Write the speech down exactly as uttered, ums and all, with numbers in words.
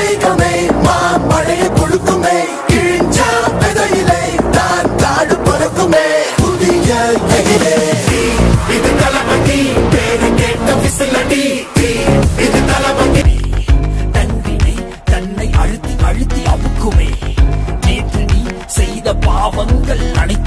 மேகமே மாமழையை கொடுக்குமே கிழிஞ்சா விதையிலே தான் காடு பறக்குமே புதிய எதிரே இது தளபதி பேரு கேட்ட விசிலடி இது தளபதி தன்வினை தன்னை அழுத்தி அழுத்தி அமுக்குமே நேற்று நீ செய்த பாவங்கள் அனைத்து